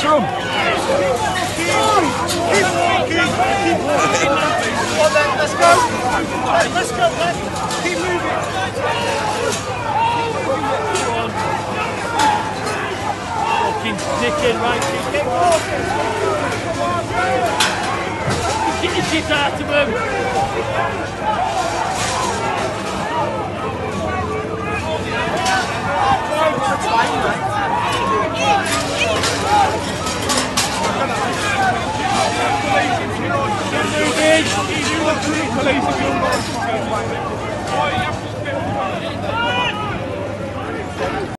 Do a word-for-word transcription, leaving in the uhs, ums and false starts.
from? Let's go. Let's go, let's keep moving. Fucking sticking right. Keep walking. Get the shit out of him. Police, police, police,